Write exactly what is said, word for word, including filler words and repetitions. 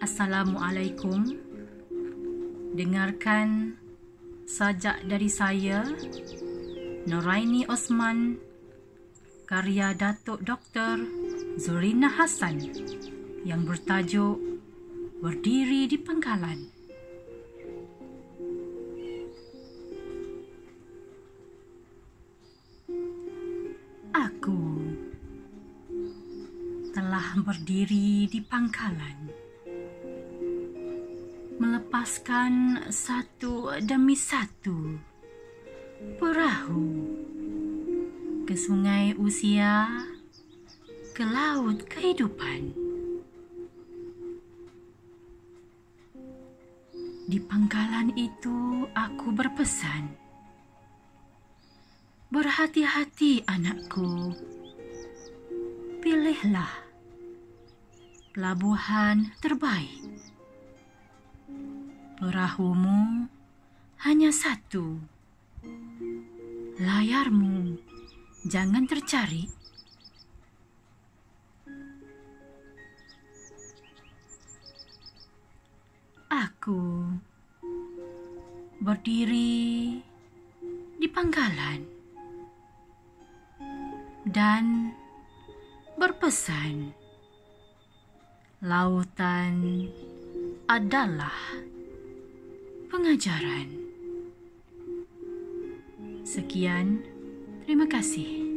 Assalamualaikum. Dengarkan sajak dari saya, Nuraini Osman, karya Datuk Doktor Zurina Hassan yang bertajuk Berdiri di Pangkalan. Aku telah berdiri di pangkalan, melepaskan satu demi satu perahu ke sungai usia, ke laut kehidupan. Di pangkalan itu aku berpesan, berhati-hati anakku, pilihlah pelabuhan terbaik. Perahumu hanya satu, layarmu jangan tercari. Aku berdiri di pangkalan dan berpesan, lautan adalah pengajaran. Sekian, terima kasih.